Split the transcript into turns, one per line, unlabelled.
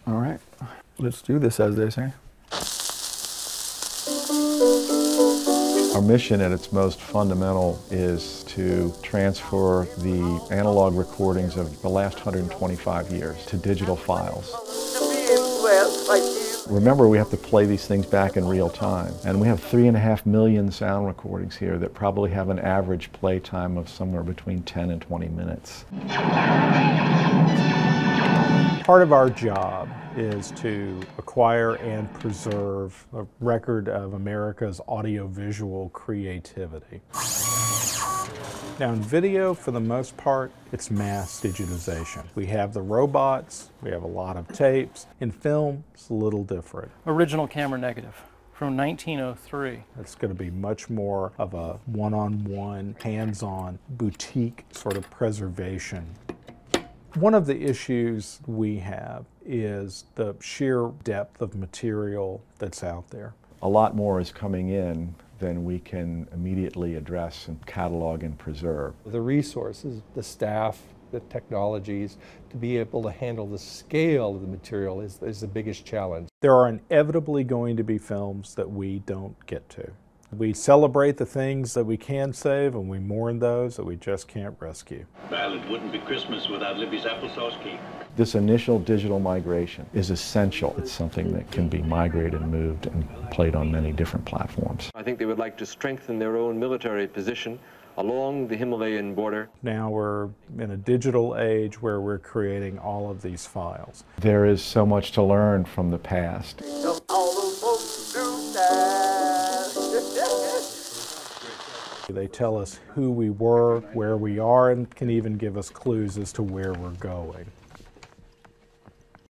All right, let's do this, as they say. Our mission at its most fundamental is to transfer the analog recordings of the last 125 years to digital files. Remember, we have to play these things back in real time, and we have 3.5 million sound recordings here that probably have an average play time of somewhere between 10 and 20 minutes.
Part of our job is to acquire and preserve a record of America's audiovisual creativity. Now in video, for the most part, it's mass digitization. We have the robots, we have a lot of tapes. In film, it's a little different.
Original camera negative from 1903.
It's going to be much more of a one-on-one, hands-on, boutique sort of preservation. One of the issues we have is the sheer depth of material that's out there.
A lot more is coming in than we can immediately address and catalog and preserve.
The resources, the staff, the technologies to be able to handle the scale of the material is the biggest challenge.
There are inevitably going to be films that we don't get to. We celebrate the things that we can save and we mourn those that we just can't rescue.
Well, it wouldn't be Christmas without Libby's applesauce cake.
This initial digital migration is essential. It's something that can be migrated and moved and played on many different platforms.
I think they would like to strengthen their own military position along the Himalayan border.
Now we're in a digital age where we're creating all of these files.
There is so much to learn from the past.
They tell us who we were, where we are, and can even give us clues as to where we're going.